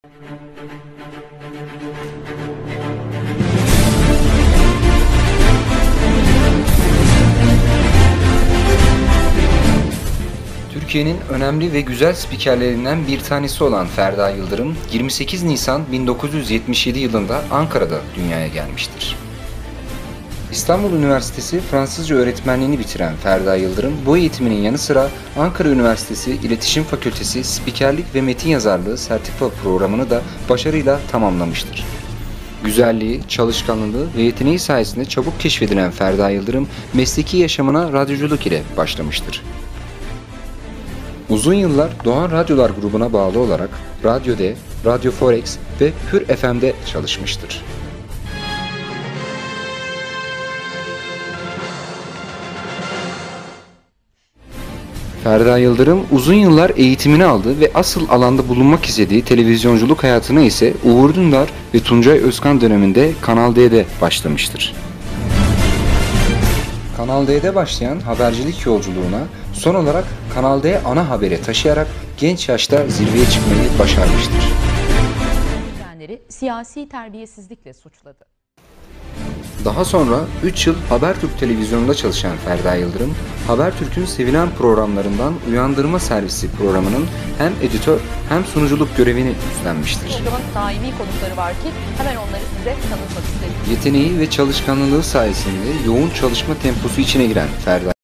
Türkiye'nin önemli ve güzel spikerlerinden bir tanesi olan Ferda Yıldırım, 28 Nisan 1977 yılında Ankara'da dünyaya gelmiştir. İstanbul Üniversitesi Fransızca öğretmenliğini bitiren Ferda Yıldırım, bu eğitiminin yanı sıra Ankara Üniversitesi İletişim Fakültesi Spikerlik ve Metin Yazarlığı sertifika programını da başarıyla tamamlamıştır. Güzelliği, çalışkanlığı ve yeteneği sayesinde çabuk keşfedilen Ferda Yıldırım, mesleki yaşamına radyoculuk ile başlamıştır. Uzun yıllar Doğan Radyolar grubuna bağlı olarak Radyo D, Radyo Forex ve Hür FM'de çalışmıştır. Ferda Yıldırım uzun yıllar eğitimini aldı ve asıl alanda bulunmak istediği televizyonculuk hayatına ise Uğur Dündar ve Tuncay Özkan döneminde Kanal D'de başlamıştır. Kanal D'de başlayan habercilik yolculuğuna son olarak Kanal D ana habere taşıyarak genç yaşta zirveye çıkmayı başarmıştır. Siyasi terbiyesizlikle suçladı. Daha sonra 3 yıl Habertürk televizyonunda çalışan Ferda Yıldırım, Habertürk'ün sevilen programlarından Uyandırma Servisi programının hem editör hem sunuculuk görevini üstlenmiştir. Programın daimi konukları var ki hemen onları size tanıtmak istedim. Yeteneği ve çalışkanlığı sayesinde yoğun çalışma temposu içine giren Ferda